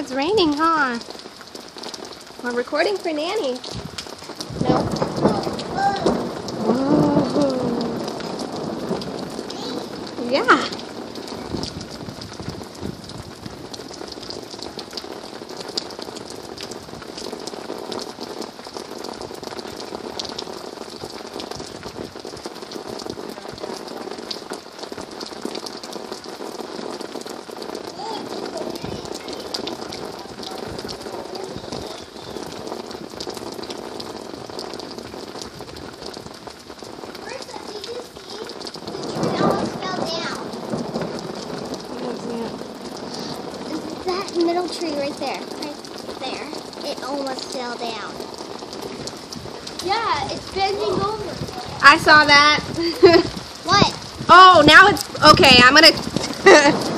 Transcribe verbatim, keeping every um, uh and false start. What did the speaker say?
it's raining, huh? We're recording for Nanny. No. Whoa. Yeah. That middle tree right there, right there, it almost fell down. Yeah, it's bending over. I saw that. What? Oh, now it's okay. I'm gonna.